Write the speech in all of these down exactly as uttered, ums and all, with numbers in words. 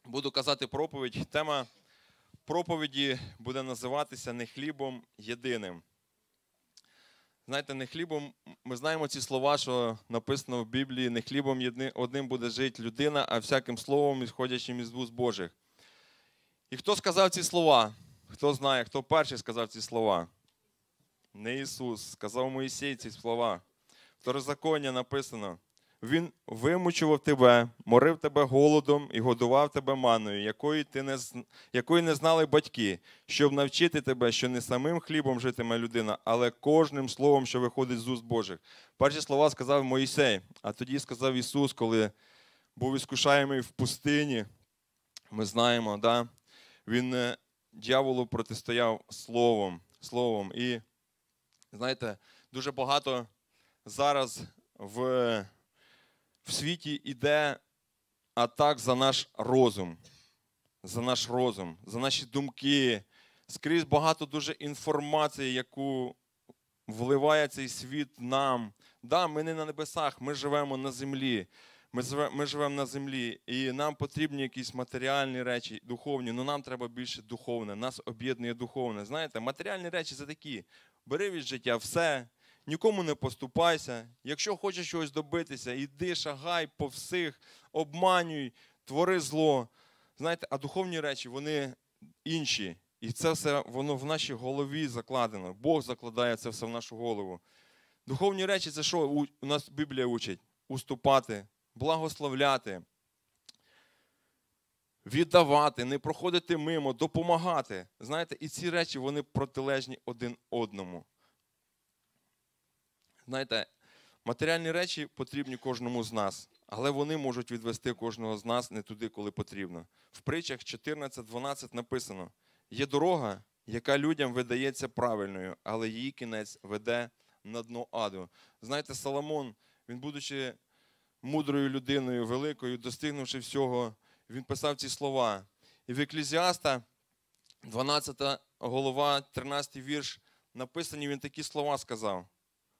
буду казати проповідь. Тема проповіді буде називатися «Не хлібом єдиним». Знаєте, не хлібом, ми знаємо ці слова, що написано в Біблії, не хлібом одним буде жити людина, а всяким словом, ісходячим із вуст Божих. І хто сказав ці слова? Хто знає, хто перший сказав ці слова? Не Ісус, сказав Моїсей ці слова. В Второзаконні написано: Він вимучував тебе, морив тебе голодом і годував тебе манною, якої, ти не, якої не знали батьки, щоб навчити тебе, що не самим хлібом житиме людина, але кожним словом, що виходить з уст Божих. Перші слова сказав Моїсей, а тоді сказав Ісус, коли був іскушаємий в пустині. Ми знаємо, да? Він дьяволу протистояв словом. словом. І, знаєте, дуже багато зараз в... В світі йде атак за наш розум, за наш розум, за наші думки. Скрізь багато дуже інформації, яку вливає цей світ нам. Да, ми не на небесах, ми живемо на землі. Ми живемо, ми живемо на землі, і нам потрібні якісь матеріальні речі, духовні, але нам треба більше духовне, нас об'єднує духовне. Знаєте, матеріальні речі – це такі: бери від життя все, нікому не поступайся. Якщо хочеш чогось добитися, іди, шагай по всіх, обманюй, твори зло. Знаєте, а духовні речі, вони інші. І це все, воно в нашій голові закладено. Бог закладає це все в нашу голову. Духовні речі – це що у нас Біблія учить? Уступати, благословляти, віддавати, не проходити мимо, допомагати. Знаєте, і ці речі, вони протилежні один одному. Знаєте, матеріальні речі потрібні кожному з нас, але вони можуть відвести кожного з нас не туди, коли потрібно. В притчах чотирнадцять дванадцять написано: «Є дорога, яка людям видається правильною, але її кінець веде на дно аду». Знаєте, Соломон, він, будучи мудрою людиною, великою, достигнувши всього, він писав ці слова. І в Еклезіаста, дванадцята глава, тринадцятий вірш, написані, він такі слова сказав: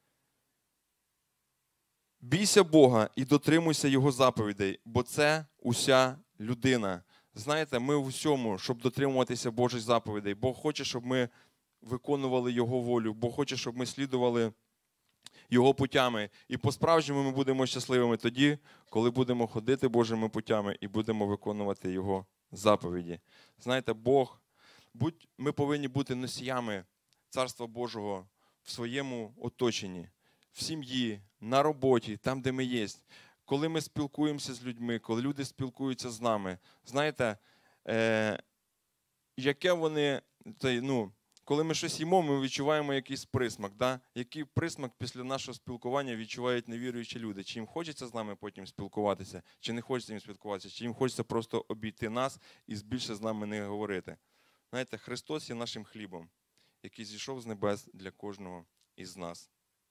«Бійся Бога і дотримуйся Його заповідей, бо це уся людина». Знаєте, ми в усьому, щоб дотримуватися Божих заповідей. Бог хоче, щоб ми виконували Його волю. Бог хоче, щоб ми слідували Його путями. І по-справжньому ми будемо щасливими тоді, коли будемо ходити Божими путями і будемо виконувати Його заповіді. Знаєте, Бог, будь, ми повинні бути носіями Царства Божого в своєму оточенні, в сім'ї, на роботі, там, де ми є. Коли ми спілкуємося з людьми, коли люди спілкуються з нами, знаєте, е, яке вони, ну, коли ми щось їмо, ми відчуваємо якийсь присмак. Да? Який присмак після нашого спілкування відчувають невіруючі люди? Чи їм хочеться з нами потім спілкуватися, чи не хочеться їм спілкуватися, чи їм хочеться просто обійти нас і більше з нами не говорити. Знаєте, Христос є нашим хлібом, який зійшов з небес для кожного із нас.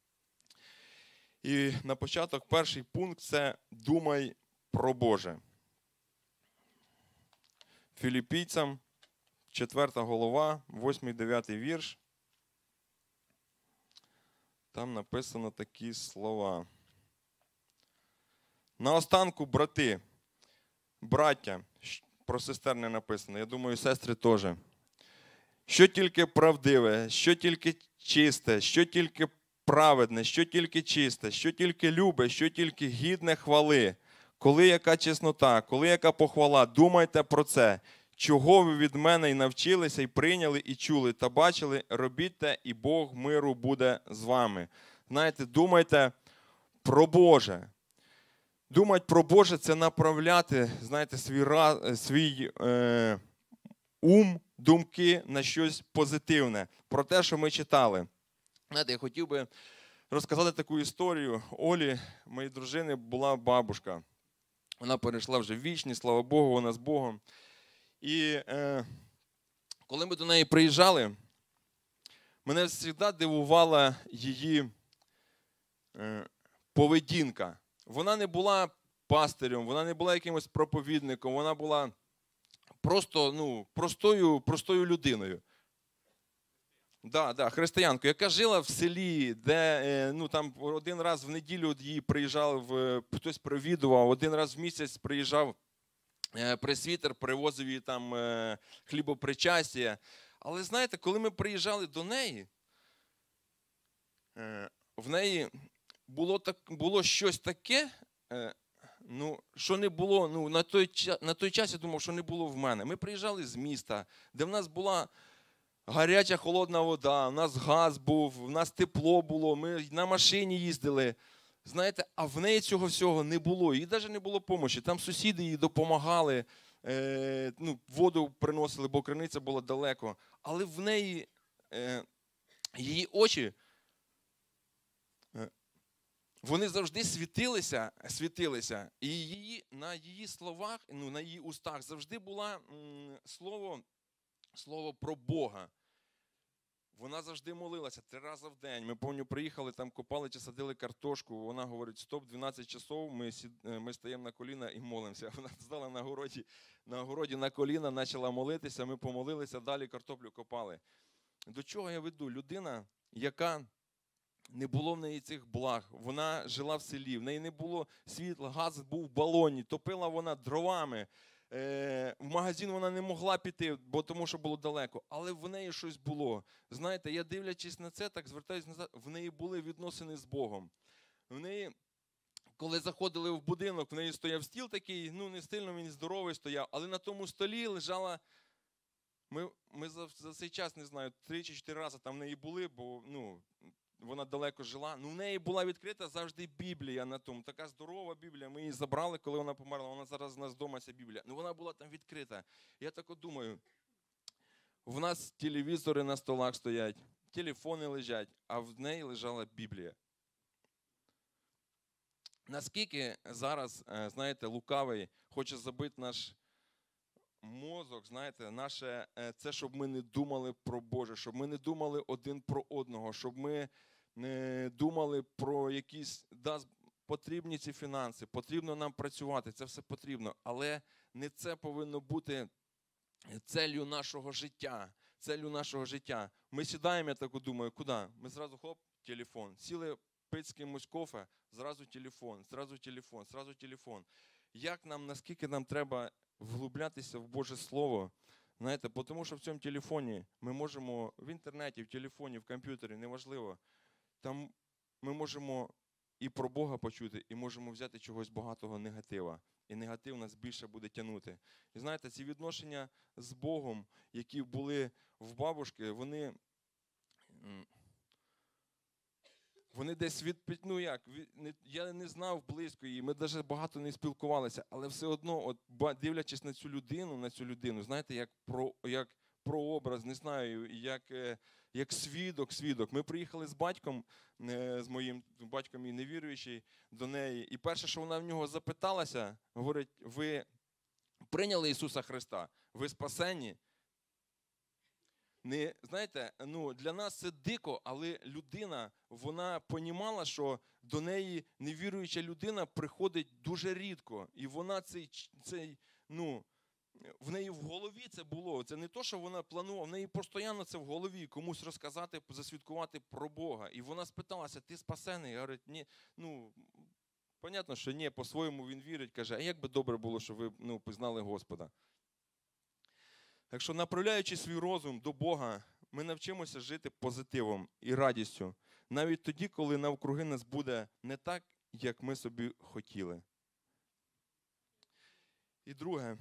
І на початок перший пункт – це «Думай про Боже». Філіппійцям, четверта глава, восьмий-дев'ятий вірш. Там написано такі слова. «Наостанку, брати, браття», про сестер не написано, я думаю, сестри теж. «Що тільки правдиве, що тільки чисте, що тільки праведне, що тільки чисте, що тільки любе, що тільки гідне хвали, коли яка чеснота, коли яка похвала, думайте про це, чого ви від мене й навчилися, і прийняли, і чули, та бачили, робіть те, і Бог миру буде з вами». Знаєте, думайте про Боже. Думати про Боже – це направляти, знаєте, свій, свій е, ум, думки на щось позитивне, про те, що ми читали. Знаєте, я хотів би розказати таку історію. Олі, моїй дружини, була бабушка. Вона перейшла вже в вічність, слава Богу, вона з Богом. І е, коли ми до неї приїжджали, мене завжди дивувала її е, поведінка. Вона не була пастирем, вона не була якимось проповідником, вона була просто, ну, простою, простою людиною. Да, да, християнкою, яка жила в селі, де ну, там, один раз в неділю її приїжджав, хтось провідував, один раз в місяць приїжджав пресвітер привозив їй там хлібопричастя. Але знаєте, коли ми приїжджали до неї, в неї було так, було щось таке, ну, що не було, ну, на той, на той час я думав, що не було в мене. Ми приїжджали з міста, де в нас була гаряча холодна вода, в нас газ був, в нас тепло було, ми на машині їздили. Знаєте, а в неї цього всього не було, їй навіть не було допомоги. Там сусіди їй допомагали, е, ну, воду приносили, бо криниця була далеко. Але в неї, е, її очі, е, вони завжди світилися, світилися. І її, на її словах, ну, на її устах завжди було м, слово, слово про Бога. Вона завжди молилася три рази в день. Ми, пам'ятаю, приїхали, там копали чи садили картошку. Вона говорить, стоп, дванадцять часов, ми, сід... ми стаємо на коліна і молимося. Вона стала на городі, на городі на коліна, почала молитися, ми помолилися, далі картоплю копали. До чого я веду? Людина, яка не було в неї цих благ, вона жила в селі, в неї не було світла, газ був в балоні, топила вона дровами. В магазин вона не могла піти, бо тому що було далеко, але в неї щось було. Знаєте, я дивлячись на це, так звертаюся назад, в неї були відносини з Богом. В неї, коли заходили в будинок, в неї стояв стіл такий, ну не сильно він здоровий стояв, але на тому столі лежала, ми, ми за, за цей час, не знаю, три чи чотири рази там в неї були, бо, ну, вона далеко жила. Ну, в неї була відкрита завжди Біблія на тому. Така здорова Біблія. Ми її забрали, коли вона померла. Вона зараз у нас вдома, ця Біблія. Ну, вона була там відкрита. Я так от думаю, в нас телевізори на столах стоять, телефони лежать, а в неї лежала Біблія. Наскільки зараз, знаєте, лукавий хоче забити наш мозок, знаєте, наше, це, щоб ми не думали про Боже, щоб ми не думали один про одного, щоб ми не думали про якісь, да, потрібні ці фінанси, потрібно нам працювати, це все потрібно, але не це повинно бути целью нашого життя, целью нашого життя. Ми сідаємо, я так думаю, куди? Ми зразу, хоп, телефон. Сіли пити з кимось кофе, зразу телефон, зразу телефон, зразу телефон. Як нам, наскільки нам треба вглублятися в Боже Слово, знаєте, тому що в цьому телефоні ми можемо, в інтернеті, в телефоні, в комп'ютері, неважливо, там ми можемо і про Бога почути, і можемо взяти чогось багатого негатива. І негатив нас більше буде тягнути. І знаєте, ці відношення з Богом, які були в бабушки, вони, вони десь від, ну як, від, я не знав близько її, ми навіть багато не спілкувалися, але все одно, от, дивлячись на цю людину, на цю людину, знаєте, як про, як прообраз, не знаю, як, як свідок, свідок. Ми приїхали з батьком, з моїм батьком і невіруючий до неї, і перше, що вона в нього запиталася, говорить, ви прийняли Ісуса Христа, ви спасені? Не, знаєте, ну, для нас це дико, але людина, вона понімала, що до неї невіруюча людина приходить дуже рідко. І вона цей, цей, ну, в неї в голові це було. Це не то, що вона планувала, в неї постійно це в голові, комусь розказати, засвідкувати про Бога. І вона спиталася, ти спасений? Я говорю, ні, ну, понятно, що ні, по-своєму він вірить, каже, а як би добре було, щоб ви, ну, пізнали Господа. Так що, направляючи свій розум до Бога, ми навчимося жити позитивом і радістю, навіть тоді, коли навкруги нас буде не так, як ми собі хотіли. І друге,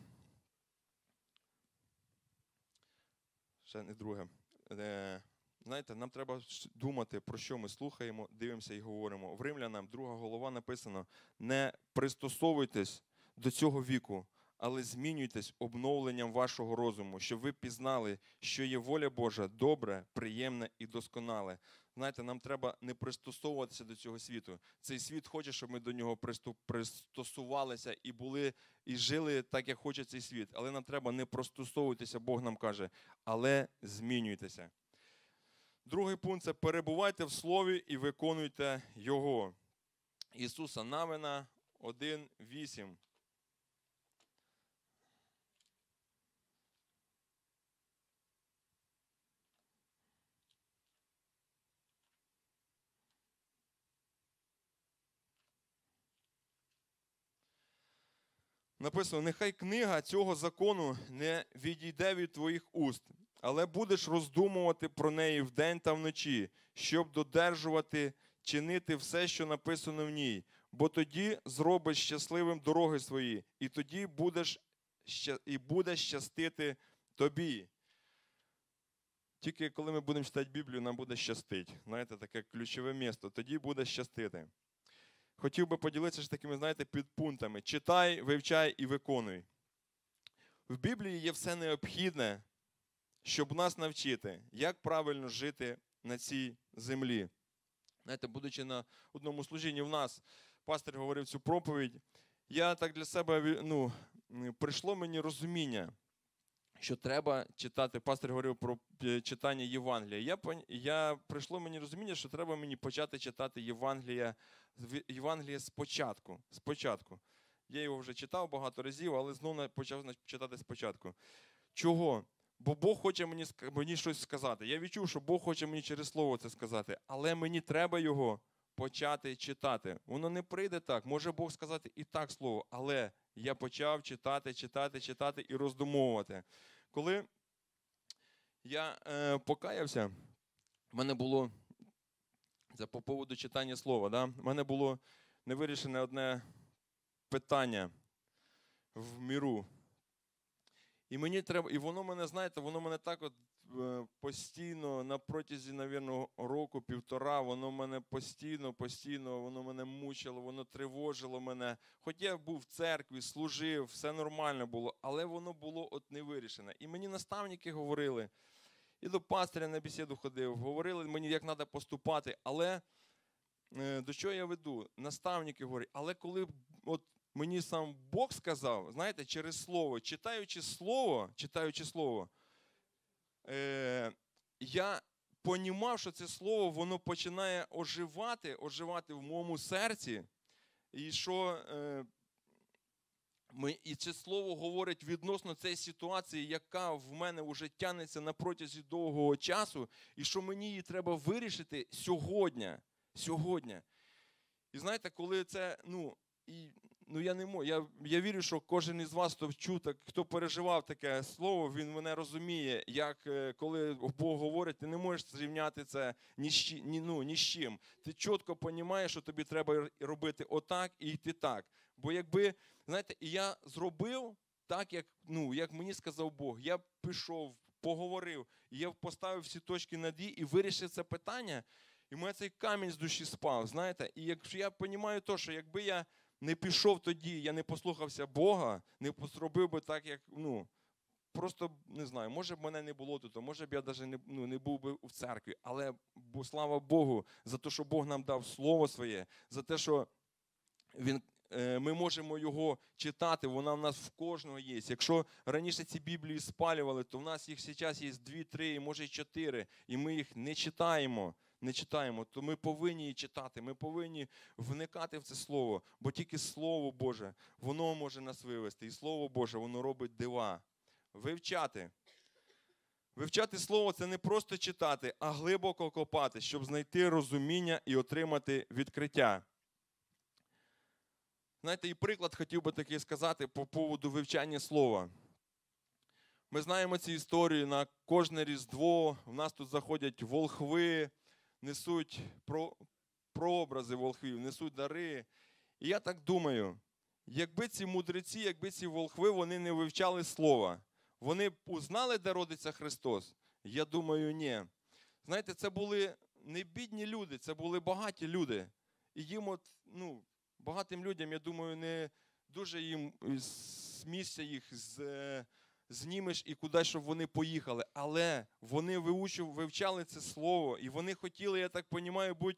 ще не друге, знаєте, нам треба думати, про що ми слухаємо, дивимося і говоримо. В Римлянам, друга глава написано, не пристосовуйтесь до цього віку, але змінюйтесь обновленням вашого розуму, щоб ви пізнали, що є воля Божа добре, приємне і досконале. Знаєте, нам треба не пристосовуватися до цього світу. Цей світ хоче, щоб ми до нього пристосувалися і були, і жили так, як хоче цей світ. Але нам треба не пристосовуватися, Бог нам каже, але змінюйтеся. Другий пункт – це перебувайте в Слові і виконуйте Його. Ісуса Навина один вісім. Написано, нехай книга цього закону не відійде від твоїх уст, але будеш роздумувати про неї вдень та вночі, щоб додержувати, чинити все, що написано в ній, бо тоді зробиш щасливим дороги свої, і тоді будеш, і буде щастити тобі. Тільки коли ми будемо читати Біблію, нам буде щастити. Знаєте, таке ключове місце. Тоді буде щастити. Хотів би поділитися такими, знаєте, підпунктами. Читай, вивчай і виконуй. В Біблії є все необхідне, щоб нас навчити, як правильно жити на цій землі. Знаєте, будучи на одному служінні в нас, пастор говорив цю проповідь, я так для себе, ну, прийшло мені розуміння, що треба читати. Пастор говорив про читання Євангелія. Я, я, прийшло мені розуміння, що треба мені почати читати Євангелія, Євангелія спочатку. спочатку. Я його вже читав багато разів, але знову почав читати спочатку. Чого? Бо Бог хоче мені, мені щось сказати. Я відчув, що Бог хоче мені через слово це сказати. Але мені треба його почати читати. Воно не прийде так. Може Бог сказати і так слово, але я почав читати, читати, читати і роздумовувати. Коли я е, покаявся, в мене було, це по поводу читання слова, да? В мене було невирішене одне питання в міру. І мені треба, і воно мене, знаєте, воно мене так от е, постійно, на протязі, навірно, року, півтора, воно мене постійно, постійно, воно мене мучило, воно тривожило мене. Хоч я був в церкві, служив, все нормально було, але воно було от невирішене. І мені наставники говорили, і до пастиря на бесіду ходив, говорили мені, як треба поступати, але е, до чого я веду? Наставники говорять, але коли от мені сам Бог сказав, знаєте, через слово, читаючи слово, читаючи слово, е, я понімав, що це слово, воно починає оживати, оживати в моєму серці, і що е, ми, і це слово говорить відносно цієї ситуації, яка в мене вже тягнеться на протязі довгого часу, і що мені її треба вирішити сьогодні, сьогодні. І знаєте, коли це, ну, і Ну, я не можу. Я, я вірю, що кожен із вас, хто чув, так, хто переживав таке слово, він мене розуміє, як коли Бог говорить, ти не можеш зрівняти це ні з, ні, ну, ні з чим. Ти чітко розумієш, що тобі треба робити отак і йти так. Бо якби, знаєте, і я зробив так, як, ну, як мені сказав Бог. Я пішов, поговорив, і я поставив всі точки над «і» і вирішив це питання, і в мене цей камінь з душі спав, знаєте. І якщо я розумію те, що якби я не пішов тоді, я не послухався Бога, не зробив би так, як, ну, просто, не знаю, може б мене не було тут, може б я навіть не, ну, не був би в церкві, але бо, слава Богу за те, що Бог нам дав Слово Своє, за те, що він, е, ми можемо його читати, вона в нас в кожного є. Якщо раніше ці Біблії спалювали, то в нас їх зараз є дві, три, може й чотири, і ми їх не читаємо. не читаємо, то ми повинні її читати, ми повинні вникати в це Слово, бо тільки Слово Боже, воно може нас вивести, і Слово Боже, воно робить дива. Вивчати. Вивчати Слово – це не просто читати, а глибоко копати, щоб знайти розуміння і отримати відкриття. Знаєте, і приклад хотів би такий сказати по поводу вивчання Слова. Ми знаємо ці історії на кожне Різдво, в нас тут заходять волхви, несуть про, прообрази волхвів, несуть дари. І я так думаю, якби ці мудреці, якби ці волхви, вони не вивчали Слова, вони б узнали, де родиться Христос? Я думаю, ні. Знаєте, це були не бідні люди, це були багаті люди. І їм от, ну, багатим людям, я думаю, не дуже їм з місця їх з, знімеш і куди, щоб вони поїхали. Але вони вивчали це слово, і вони хотіли, я так розумію, бути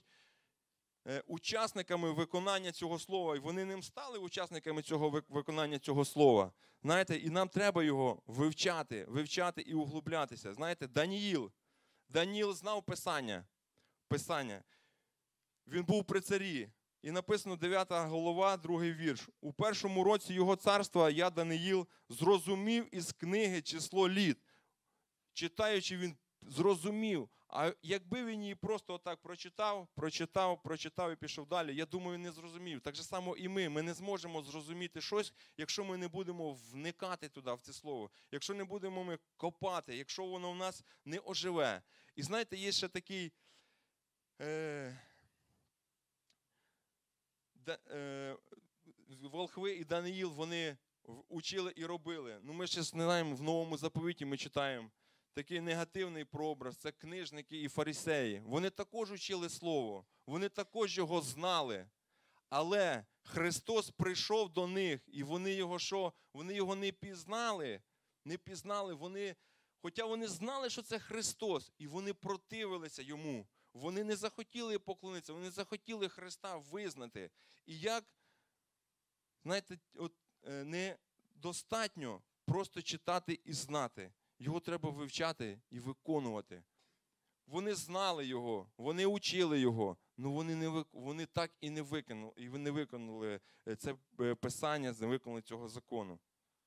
учасниками виконання цього слова. І вони ним стали учасниками цього виконання цього слова. Знаєте, і нам треба його вивчати, вивчати і углублятися. Знаєте, Даніїл, Даніїл знав Писання. Писання. Він був при царі. І написано дев'ята глава, другий вірш. У першому році його царства я, Даниїл, зрозумів із книги число літ. Читаючи, він зрозумів. А якби він її просто отак прочитав, прочитав, прочитав і пішов далі, я думаю, не зрозумів. Так же само і ми. Ми не зможемо зрозуміти щось, якщо ми не будемо вникати туди, в це слово. Якщо не будемо ми копати, якщо воно в нас не оживе. І знаєте, є ще такий... Е, де, е, Волхви і Даниїл, вони учили і робили. Ну, ми ще знаємо, в Новому заповіті ми читаємо такий негативний прообраз, це книжники і фарисеї. Вони також учили слово, вони також його знали. Але Христос прийшов до них, і вони його що? Вони його не пізнали. Не пізнали, вони, хоча вони знали, що це Христос, і вони противилися йому. Вони не захотіли поклонитися, вони не захотіли Христа визнати. І як, знаєте, от недостатньо просто читати і знати. Його треба вивчати і виконувати. Вони знали його, вони учили його, але вони, не, вони так і не виконали, і не виконали це писання, не виконали цього закону.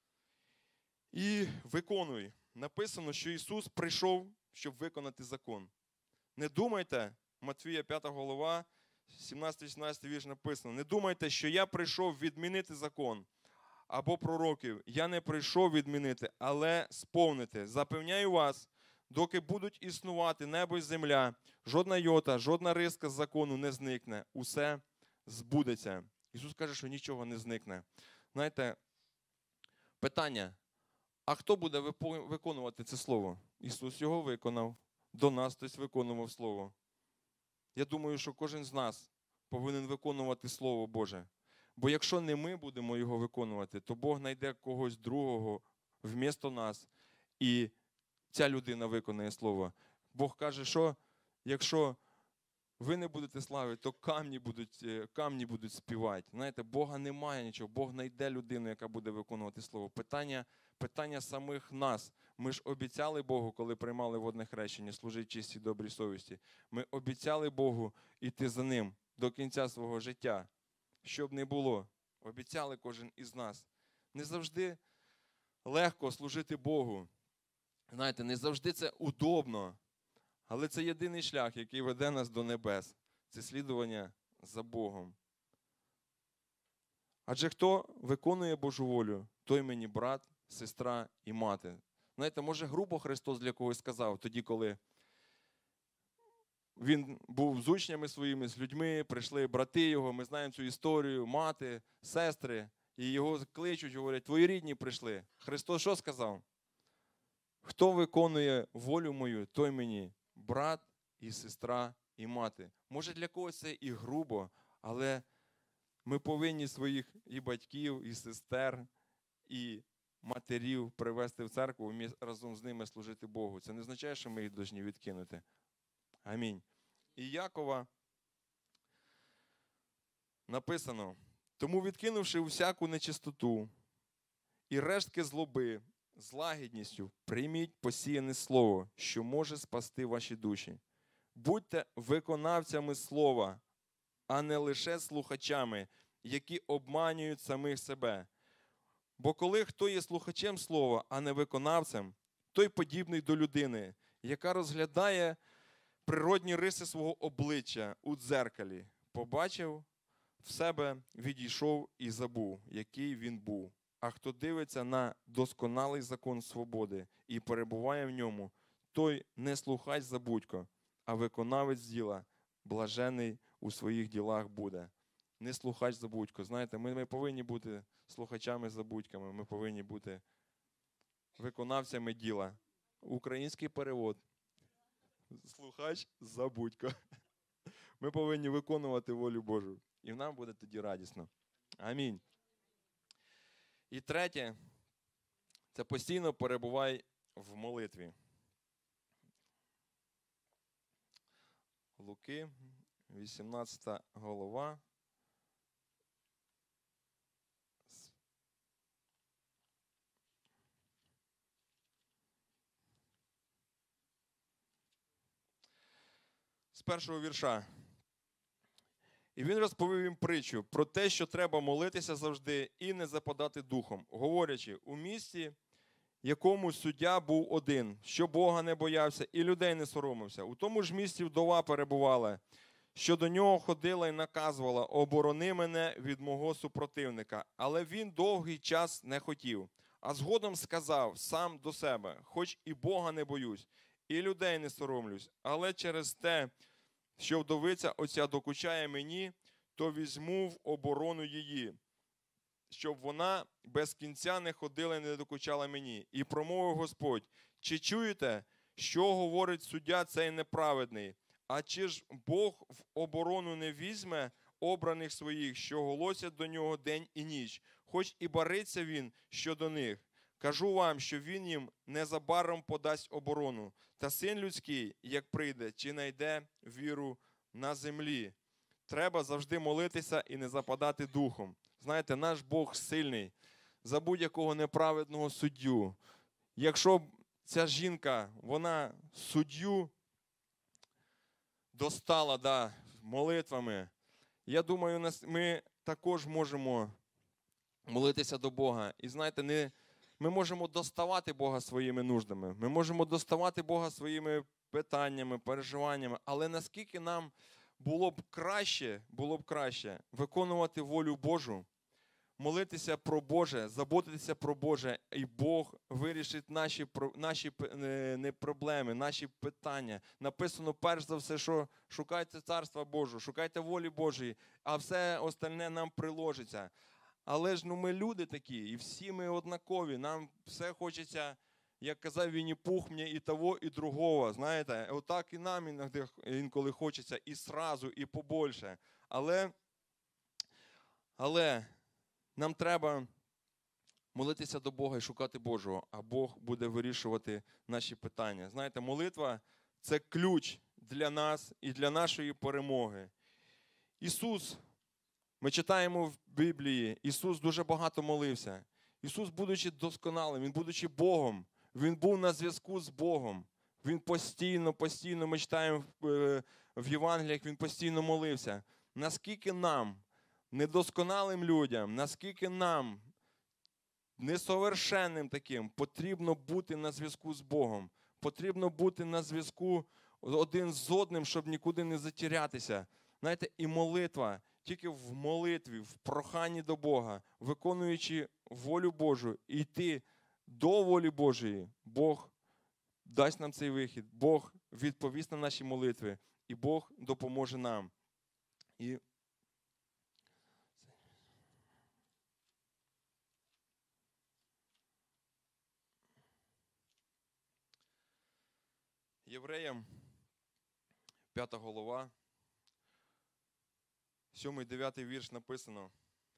І виконуй. Написано, що Ісус прийшов, щоб виконати закон. Не думайте, Матвія п'ята глава, сімнадцятий-вісімнадцятий вірш написано, не думайте, що я прийшов відмінити закон або пророків. Я не прийшов відмінити, але сповнити. Запевняю вас, доки будуть існувати небо і земля, жодна йота, жодна риска з закону не зникне. Усе збудеться. Ісус каже, що нічого не зникне. Знаєте, питання, а хто буде виконувати це слово? Ісус його виконав. До нас хтось виконував слово. Я думаю, що кожен з нас повинен виконувати Слово Боже. Бо якщо не ми будемо його виконувати, то Бог знайде когось другого вмісто нас, і ця людина виконає Слово. Бог каже, що якщо ви не будете славити, то камні будуть, камні будуть співати. Знаєте, Бога немає нічого, Бог знайде людину, яка буде виконувати Слово. Питання, питання самих нас. Ми ж обіцяли Богу, коли приймали водне хрещення, служити чистій добрій совісті. Ми обіцяли Богу йти за Ним до кінця свого життя. Щоб не було, обіцяли кожен із нас. Не завжди легко служити Богу. Знаєте, не завжди це удобно. Але це єдиний шлях, який веде нас до небес. Це слідування за Богом. Адже хто виконує Божу волю, той мені брат, сестра і мати. Знаєте, може грубо Христос для когось сказав, тоді, коли він був з учнями своїми, з людьми, прийшли брати його, ми знаємо цю історію, мати, сестри, і його кличуть, говорять, твої рідні прийшли. Христос що сказав? Хто виконує волю мою, той мені брат і сестра і мати. Може для когось це і грубо, але ми повинні своїх і батьків, і сестер, і матерів привести в церкву і разом з ними служити Богу. Це не означає, що ми їх повинні відкинути. Амінь. І Якова написано, тому відкинувши всяку нечистоту і рештки злоби, з лагідністю прийміть посіяне слово, що може спасти ваші душі. Будьте виконавцями слова, а не лише слухачами, які обманюють самих себе. Бо коли хто є слухачем слова, а не виконавцем, той подібний до людини, яка розглядає природні риси свого обличчя у дзеркалі, побачив в себе, відійшов і забув, який він був. А хто дивиться на досконалий закон свободи і перебуває в ньому, той не слухач забудько, а виконавець діла, блажений у своїх ділах буде. Не слухач забудько. Знаєте, ми, ми повинні бути слухачами-забудьками, ми повинні бути виконавцями діла. Український перевод. Слухач забудько. Ми повинні виконувати волю Божу. І нам буде тоді радісно. Амінь. І третє, це постійно перебувай в молитві. Луки, вісімнадцята глава. З першого вірша. І він розповів їм притчу про те, що треба молитися завжди і не западати духом, говорячи, у місті якому суддя був один, що Бога не боявся і людей не соромився. У тому ж місті вдова перебувала, що до нього ходила і наказувала: оборони мене від мого супротивника. Але він довгий час не хотів. А згодом сказав сам до себе: хоч і Бога не боюсь, і людей не соромлюсь, але через те, що вдовиця оця докучає мені, то візьму в оборону її, щоб вона без кінця не ходила і не докучала мені. І промовив Господь: чи чуєте, що говорить суддя цей неправедний? А чи ж Бог в оборону не візьме обраних своїх, що голосять до нього день і ніч, хоч і бариться він щодо них? Кажу вам, що він їм незабаром подасть оборону. Та син людський, як прийде, чи найде віру на землі? Треба завжди молитися і не западати духом. Знаєте, наш Бог сильний за будь-якого неправедного суддю. Якщо ця жінка, вона суддю достала, да, молитвами, я думаю, ми також можемо молитися до Бога. І знаєте, не, ми можемо доставати Бога своїми нуждами, ми можемо доставати Бога своїми питаннями, переживаннями, але наскільки нам було б краще, було б краще виконувати волю Божу, молитися про Боже, заботитися про Боже, і Бог вирішить наші, наші не проблеми, наші питання. Написано, перш за все, що шукайте Царства Божого, шукайте волі Божої, а все остальне нам приложиться. Але ж ну, ми люди такі, і всі ми однакові, нам все хочеться, як казав Вінні-Пух, мені і того, і другого, знаєте, отак і нам іноді, інколи хочеться і сразу, і побольше. Але, але нам треба молитися до Бога і шукати Божого, а Бог буде вирішувати наші питання. Знаєте, молитва – це ключ для нас і для нашої перемоги. Ісус, ми читаємо в Біблії, Ісус дуже багато молився. Ісус, будучи досконалим, Він, будучи Богом, Він був на зв'язку з Богом. Він постійно, постійно, ми читаємо в Євангеліях, Він постійно молився. Наскільки нам, недосконалим людям, наскільки нам, несовершенним таким, потрібно бути на зв'язку з Богом. Потрібно бути на зв'язку один з одним, щоб нікуди не затірятися. Знаєте, і молитва, тільки в молитві, в проханні до Бога, виконуючи волю Божу, і йти до волі Божої, Бог дасть нам цей вихід, Бог відповість на наші молитви, і Бог допоможе нам. І Євреям, п'ята глава, сьомий дев'ятий вірш написано: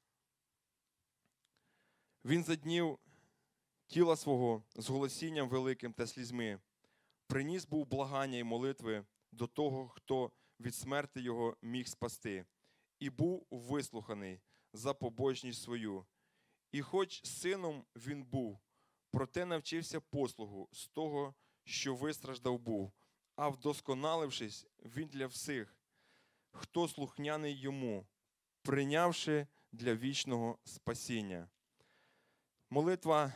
Він за днів тіла свого з голосінням великим та слізьми приніс був благання і молитви до того, хто від смерти його міг спасти, і був вислуханий за побожність свою. І хоч сином він був, проте навчився послугу з того, що вистраждав був, а вдосконалившись, він для всіх, хто слухняний йому, прийнявши для вічного спасіння. Молитва,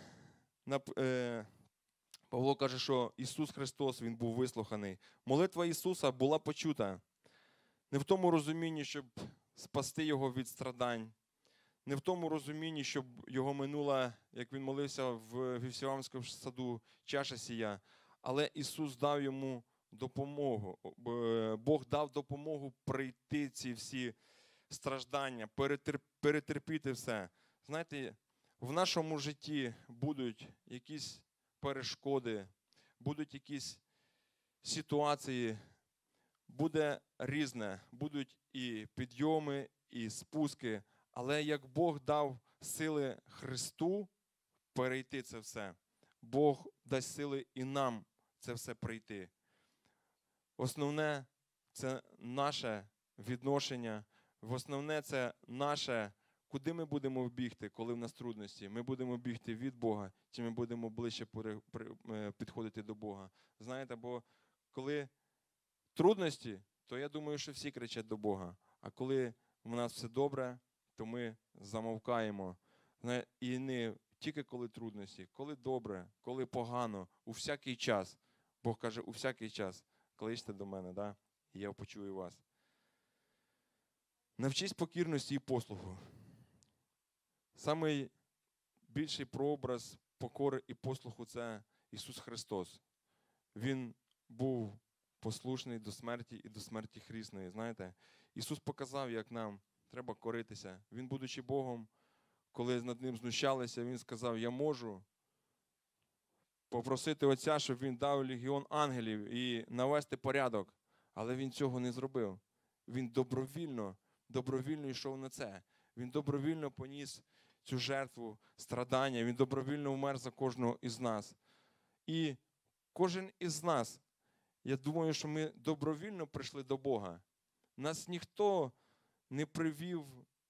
Павло каже, що Ісус Христос, Він був вислуханий. Молитва Ісуса була почута не в тому розумінні, щоб спасти Його від страдань, не в тому розумінні, щоб Його минула, як Він молився в Вівсіамському саду, чаша сія, але Ісус дав йому допомогу. Бог дав допомогу пройти ці всі страждання, перетерпіти все. Знаєте, в нашому житті будуть якісь перешкоди, будуть якісь ситуації, буде різне, будуть і підйоми, і спуски, але як Бог дав сили Христу перейти це все, Бог дасть сили і нам це все пройти. Основне – це наше відношення, основне – це наше, куди ми будемо бігти, коли в нас трудності. Ми будемо бігти від Бога, чи ми будемо ближче підходити до Бога. Знаєте, бо коли трудності, то я думаю, що всі кричать до Бога. А коли в нас все добре, то ми замовкаємо. І не тільки коли трудності, коли добре, коли погано, у всякий час. Бог каже, у всякий час кличте до мене, да? І я почую вас. Навчись покірності і послуху. Самий більший прообраз покори і послуху – це Ісус Христос. Він був послушний до смерті і до смерті хрісної. Знаєте, Ісус показав, як нам треба коритися. Він, будучи Богом, коли над ним знущалися, Він сказав, я можу попросити Отця, щоб Він дав легіон ангелів і навести порядок. Але Він цього не зробив. Він добровільно, добровільно йшов на це. Він добровільно поніс цю жертву страдання. Він добровільно вмер за кожного із нас. І кожен із нас, я думаю, що ми добровільно прийшли до Бога. Нас ніхто не привів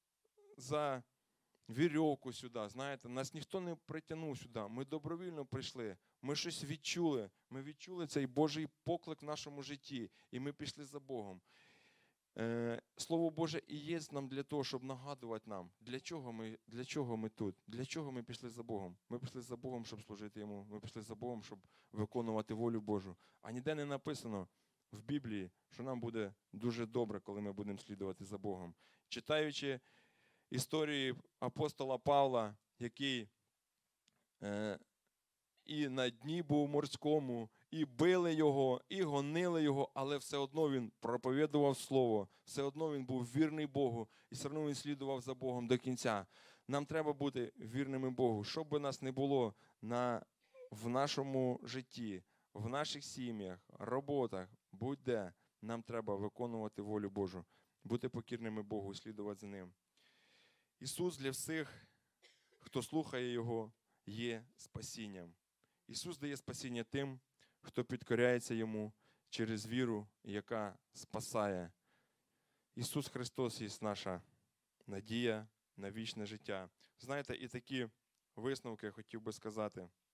за вірьовку сюди, знаєте, нас ніхто не притягнув сюди. Ми добровільно прийшли, ми щось відчули, ми відчули цей Божий поклик в нашому житті, і ми пішли за Богом. Е, Слово Боже і є нам для того, щоб нагадувати нам, для чого ми, для чого ми тут, для чого ми пішли за Богом. Ми пішли за Богом, щоб служити Йому, ми пішли за Богом, щоб виконувати волю Божу. А ніде не написано в Біблії, що нам буде дуже добре, коли ми будемо слідувати за Богом. Читаючи історії апостола Павла, який е, і на дні був морському, і били його, і гонили його, але все одно він проповідував Слово, все одно він був вірний Богу, і все одно він слідував за Богом до кінця. Нам треба бути вірними Богу. Що би нас не було на, в нашому житті, в наших сім'ях, роботах, будь-де, нам треба виконувати волю Божу, бути покірними Богу, слідувати за Ним. Ісус для всіх, хто слухає Його, є спасінням. Ісус дає спасіння тим, хто підкоряється Йому через віру, яка спасає. Ісус Христос є наша надія на вічне життя. Знаєте, і такі висновки я хотів би сказати.